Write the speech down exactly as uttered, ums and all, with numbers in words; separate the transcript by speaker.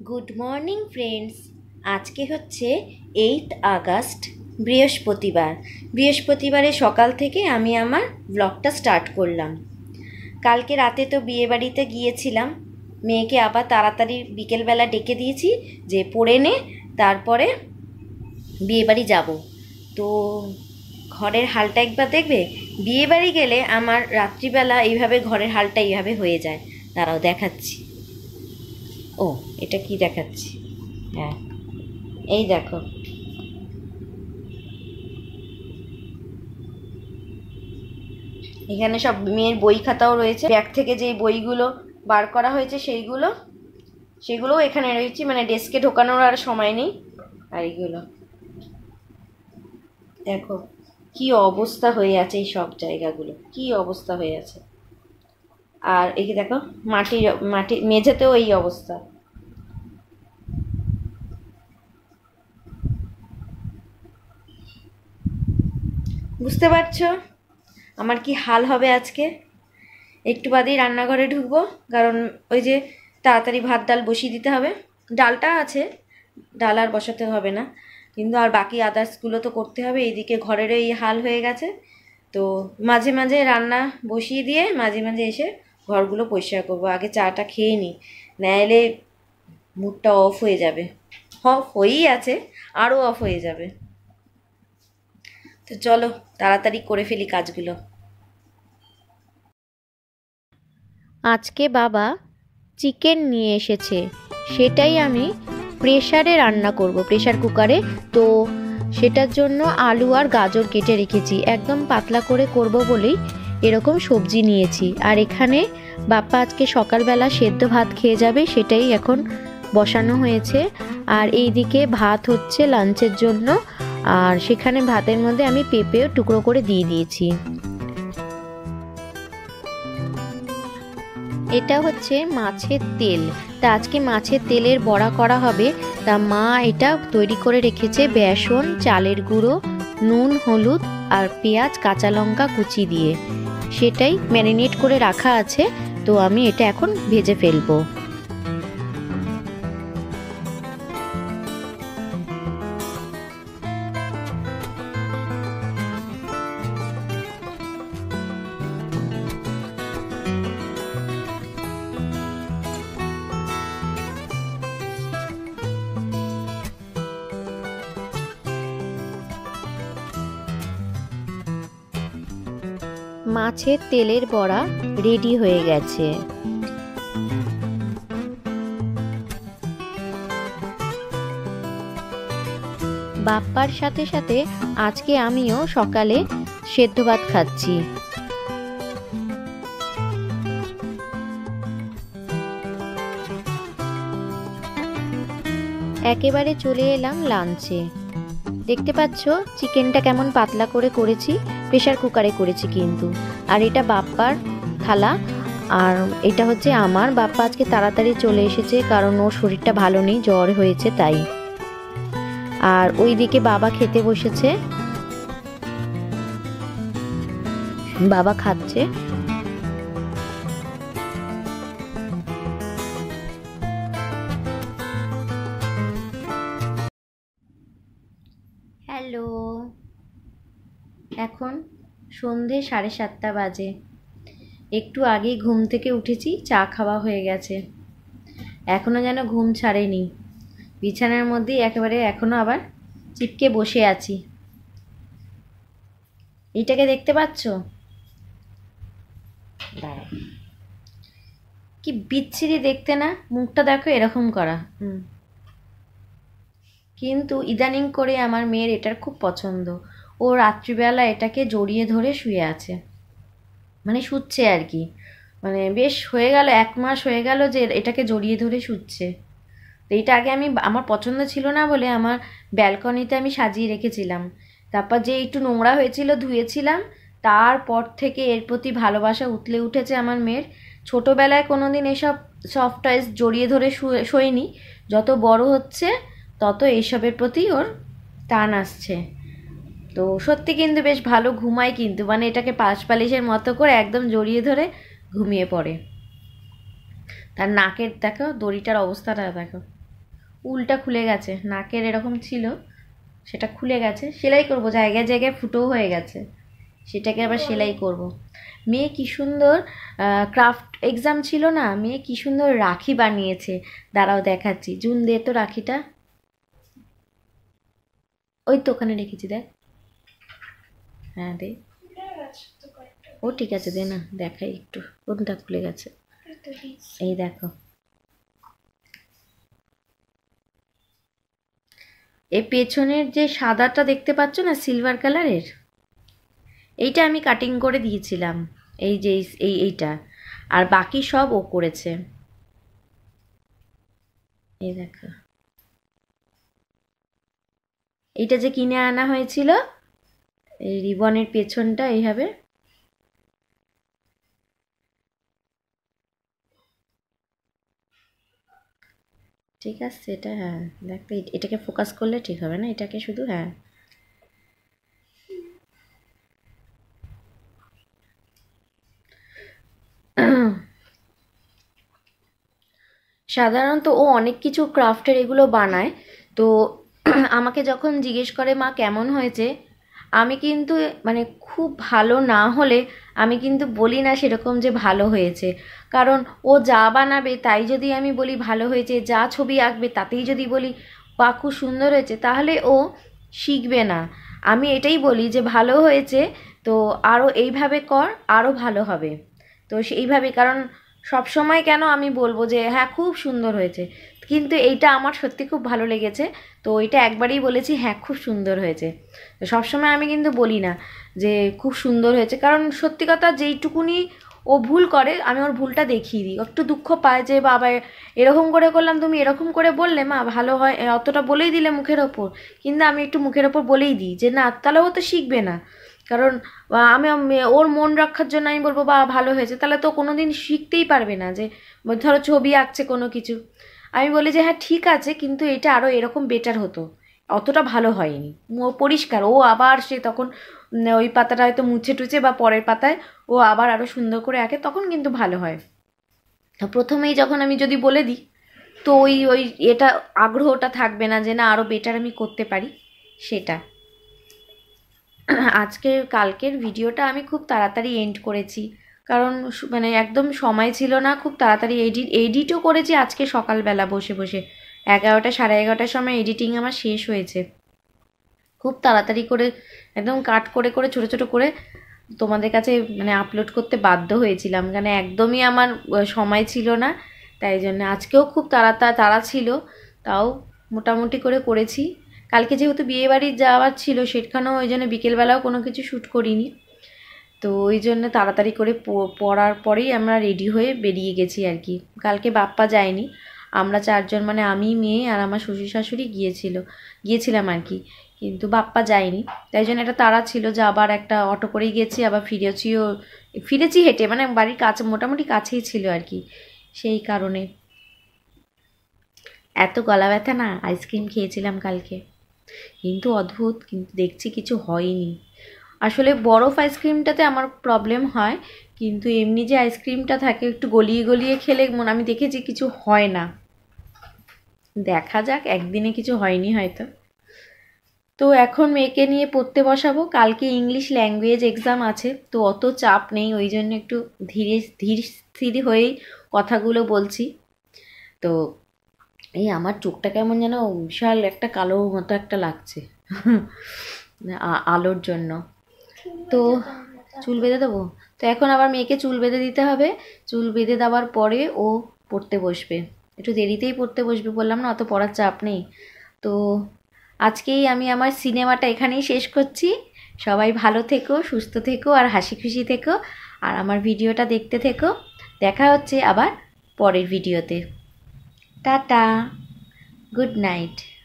Speaker 1: Good morning friends. আজকে হচ্ছে eight August, বৃহস্পতিবার। বৃহস্পতিবারে সকাল থেকে আমি আমার ব্লগটা স্টার্ট করলাম। কালকে রাতে তো বিয়েবাড়িতে গিয়েছিলাম, মেয়েকে আবার তাড়াতাড়ি বিকেলবেলা ডেকে দিয়েছি যে পড়ে নে, তারপরে বিয়েবাড়ি যাব। তো ঘরের হালটা একবার দেখবে। বিয়েবাড়ি গেলে আমার রাত্রিবেলা এইভাবে ঘরের হালটা এইভাবে হয়ে যায়। দাঁড়াও দেখাচ্ছি। ও, এটা কি দেখাচ্ছি? হ্যাঁ, এই দেখো, এখানে সব মেয়ের বই খাতাও রয়েছে। ব্যাগ থেকে যে বইগুলো বার করা হয়েছে সেইগুলো সেগুলোও এখানে রয়েছে, মানে ডেস্কে ঢোকানোর আর সময় নেই। আর এইগুলো দেখো কি অবস্থা হয়ে আছে, এই সব জায়গাগুলো কি অবস্থা হয়ে আছে। আর এই দেখো মাটি মাটি মেঝেতেও এই অবস্থা। বুঝতে পারছো আমার কি হাল হবে আজকে? একটু বাদেই রান্নাঘরে ঢুকবো, কারণ ওই যে তাড়াতাড়ি ভাত ডাল বসিয়ে দিতে হবে। ডালটা আছে, ডাল আর বসাতে হবে না, কিন্তু আর বাকি আদার্সগুলো তো করতে হবে। এইদিকে ঘরেরও এই হাল হয়ে গেছে। তো মাঝে মাঝে রান্না বসিয়ে দিয়ে মাঝে মাঝে এসে ঘরগুলো পরিষ্কার করবো। আগে চাটা খেয়ে নিই, নাহলে মুডটা অফ হয়ে যাবে। অফ হয়েই আছে, আরও অফ হয়ে যাবে। তো চলো তাড়াতাড়ি করে ফেলি কাজগুলো।
Speaker 2: আজকে বাবা চিকেন নিয়ে এসেছে, সেটাই আমি প্রেসারে রান্না করব, প্রেসার কুকারে। তো সেটার জন্য আলু আর গাজর কেটে রেখেছি, একদম পাতলা করে করব বলেই এরকম সবজি নিয়েছি। আর এখানে বাপ্পা আজকে সকালবেলা সেদ্ধ ভাত খেয়ে যাবে, সেটাই এখন বসানো হয়েছে। আর এইদিকে ভাত হচ্ছে লাঞ্চের জন্য, আর সেখানে ভাতের মধ্যে আমি পেঁপেও টুকরো করে দিয়ে দিয়েছি। এটা হচ্ছে মাছের তেল। তা আজকে মাছের তেলের বড়া করা হবে। তা মা এটা তৈরি করে রেখেছে বেসন, চালের গুঁড়ো, নুন, হলুদ আর পেঁয়াজ, কাঁচা লঙ্কা কুচি দিয়ে, সেটাই ম্যারিনেট করে রাখা আছে। তো আমি এটা এখন ভেজে ফেলবো। মাছের তেলের বড়া রেডি হয়ে গেছে। বাপ্পার সাথে সাথে আজকে আমিও সকালে সেদ্ধ ভাত খাচ্ছি। একেবারে চলে এলাম লাঞ্চে। দেখতে পাচ্ছ চিকেনটা কেমন পাতলা করে করেছি, প্রেসার কুকারে করেছি কিন্তু। আর এটা বাপ্পার থালা, আর এটা হচ্ছে আমার। বাপ্পা আজকে তাড়াতাড়ি চলে এসেছে, কারণ ওর শরীরটা ভালো নেই, জ্বর হয়েছে তাই। আর ওইদিকে বাবা খেতে বসেছে, বাবা খাচ্ছে।
Speaker 1: হ্যালো, এখন সন্ধে সাড়ে সাতটা বাজে। একটু আগেই ঘুম থেকে উঠেছি, চা খাওয়া হয়ে গেছে। এখনও যেন ঘুম ছাড়েনি, বিছানার মধ্যেই একেবারে এখনও আবার চিপকে বসে আছি। এইটাকে দেখতে পাচ্ছ? দাঁড়াও, কি বিচ্ছিরি দেখতে না? মুখটা দেখো এরকম করা। হুম কিন্তু ইদানিং করে আমার মেয়ের এটার খুব পছন্দ। ও রাত্রিবেলা এটাকে জড়িয়ে ধরে শুয়ে আছে, মানে শুচ্ছে আর কি। মানে বেশ হয়ে গেল, এক মাস হয়ে গেল যে এটাকে জড়িয়ে ধরে শুচ্ছে। তো এইটা আগে আমি, আমার পছন্দ ছিল না বলে আমার ব্যালকনিতে আমি সাজিয়ে রেখেছিলাম। তারপর যে একটু নোংরা হয়েছিল ধুয়েছিলাম, তারপর থেকে এর প্রতি ভালোবাসা উতলে উঠেছে আমার মেয়ের। ছোটোবেলায় কোনো দিন এসব সফট টয়েস জড়িয়ে ধরে শুয়ে শোয়নি, যত বড় হচ্ছে তত এইসবের প্রতি ওর টান আসছে। তো সত্যি কিন্তু বেশ ভালো ঘুমায় কিন্তু, মানে এটাকে পাশ পালিশের মতো করে একদম জড়িয়ে ধরে ঘুমিয়ে পড়ে। তার নাকের দেখো, দড়িটার অবস্থাটা দেখো। উলটা খুলে গেছে, নাকের এরকম ছিল সেটা খুলে গেছে, সেলাই করব, জায়গায় জায়গায় ফুটোও হয়ে গেছে, সেটাকে আবার সেলাই করব। মেয়ে কি সুন্দর ক্রাফট এক্সাম ছিল না, মেয়ে কি সুন্দর রাখি বানিয়েছে, দাঁড়াও দেখাচ্ছি। জুন দে তো রাখিটা, ওই তো ওখানে রেখেছি দেখ। হ্যাঁ দে, ও ঠিক আছে দে না, দেখাই একটু কোনটা খুলে গেছে। এই দেখো, এই পেছনের যে সাদাটা দেখতে পাচ্ছ না সিলভার কালারের, এইটা আমি কাটিং করে দিয়েছিলাম, এই যে এই এইটা, আর বাকি সব ও করেছে। এই দেখো, এইটা যে কিনে আনা হয়েছিল, এই রিবনের পেছনটা এইভাবে, ঠিক আছে এটা, হ্যাঁ দেখতে এটাকে ফোকাস করলে ঠিক হবে না, এটাকে শুধু, হ্যাঁ সাধারণত ও অনেক কিছু ক্রাফটের এগুলো বানায়, তো আমাকে যখন জিজ্ঞেস করে মা কেমন হয়েছে, আমি কিন্তু মানে খুব ভালো না হলে আমি কিন্তু বলি না সেরকম যে ভালো হয়েছে, কারণ ও যা বানাবে তাই যদি আমি বলি ভালো হয়েছে, যা ছবি আঁকবে তাতেই যদি বলি বা খুব সুন্দর হয়েছে, তাহলে ও শিখবে না। আমি এটাই বলি যে ভালো হয়েছে তো আরও এইভাবে কর, আরও ভালো হবে। তো সেইভাবে, কারণ সব সময় কেন আমি বলবো যে হ্যাঁ খুব সুন্দর হয়েছে, কিন্তু এইটা আমার সত্যি খুব ভালো লেগেছে, তো এটা একবারই বলেছি হ্যাঁ খুব সুন্দর হয়েছে। তো সবসময় আমি কিন্তু বলি না যে খুব সুন্দর হয়েছে, কারণ সত্যি কথা যেইটুকুনি ও ভুল করে আমি ওর ভুলটা দেখিয়ে দিই, একটু দুঃখ পায় যে বাবা এরকম করে করলাম, তুমি এরকম করে বললে মা ভালো হয়, অতটা বলেই দিলে মুখের ওপর, কিন্তু আমি একটু মুখের ওপর বলেই দিই যে না, তাহলে ও তো শিখবে না, কারণ আমি ওর মন রক্ষার জন্য আমি বলবো বা ভালো হয়েছে, তাহলে তো কোনো দিন শিখতেই পারবে না। যে ধরো ছবি আঁকছে কোনো কিছু, আমি বলি যে হ্যাঁ ঠিক আছে কিন্তু এটা আরও এরকম বেটার হতো, অতটা ভালো হয়নি, ও পরিষ্কার, ও আবার সে তখন ওই পাতাটা হয়তো মুছে টুছে বা পরের পাতায় ও আবার আরও সুন্দর করে আঁকে, তখন কিন্তু ভালো হয়। প্রথমেই যখন আমি যদি বলে দিই তো ওই ওই এটা আগ্রহটা থাকবে না যে না আরও বেটার আমি করতে পারি, সেটা। আজকের কালকের ভিডিওটা আমি খুব তাড়াতাড়ি এন্ড করেছি, কারণ মানে একদম সময় ছিল না, খুব তাড়াতাড়ি এডিট এডিটও করেছি আজকে সকালবেলা বসে বসে, এগারোটা সাড়ে এগারোটার সময় এডিটিং আমার শেষ হয়েছে, খুব তাড়াতাড়ি করে একদম কাট করে করে ছোটো ছোটো করে তোমাদের কাছে মানে আপলোড করতে বাধ্য হয়েছিলাম, কারণ একদমই আমার সময় ছিল না, তাই জন্য আজকেও খুব তাড়া তাড়া ছিল, তাও মোটামুটি করে করেছি। কালকে যেহেতু বিয়েবাড়ি যাওয়ার ছিল সেখানেও ওই জন্য বিকেলবেলাও কোনো কিছু শ্যুট করিনি, তো ওই জন্য তাড়াতাড়ি করে পড়ার পরেই আমরা রেডি হয়ে বেরিয়ে গেছি আর কি। কালকে বাপ্পা যায়নি, আমরা চারজন মানে আমি মেয়ে আর আমার শ্বশুর শাশুড়ি গিয়েছিল গিয়েছিলাম আর কি, কিন্তু বাপ্পা যায়নি, তাই জন্য একটা তাড়া ছিল যে আবার একটা অটো করেই গেছি, আবার ফিরেছিও, ফিরেছি হেঁটে, মানে বাড়ির কাছে মোটামুটি কাছেই ছিল আর কি, সেই কারণে। এত গলা ব্যথা না, আইসক্রিম খেয়েছিলাম কালকে, কিন্তু অদ্ভুত, কিন্তু দেখছি কিছু হয়নি। আসলে বরফ আইসক্রিমটাতে আমার প্রবলেম হয়, কিন্তু এমনি যে আইসক্রিমটা থাকে একটু গলিয়ে গলিয়ে খেলে আমি দেখেছি কিছু হয় না, দেখা যাক, একদিনে কিছু হয়নি হয়তো। তো এখন মেয়েকে নিয়ে পড়তে বসাবো, কালকে ইংলিশ ল্যাঙ্গুয়েজ এক্সাম আছে, তো অত চাপ নেই, ওই জন্য একটু ধীরে ধীর স্থির হয়েই কথাগুলো বলছি। তো এই আমার চোখটা কেমন যেন বিশাল একটা কালো মতো একটা লাগছে আলোর জন্য, তো চুল বেঁধে দেবো, তো এখন আবার মেয়েকে চুল বেঁধে দিতে হবে, চুল বেঁধে দেওয়ার পরে ও পড়তে বসবে, একটু দেরিতেই পড়তে বসবে বললাম না, অত পড়ার চাপ নেই। তো আজকেই আমি আমার সিনেমাটা এখানেই শেষ করছি, সবাই ভালো থেকো, সুস্থ থেকো আর হাসি খুশি থেকো, আর আমার ভিডিওটা দেখতে থেকো, দেখা হচ্ছে আবার পরের ভিডিওতে, টাটা, গুড নাইট।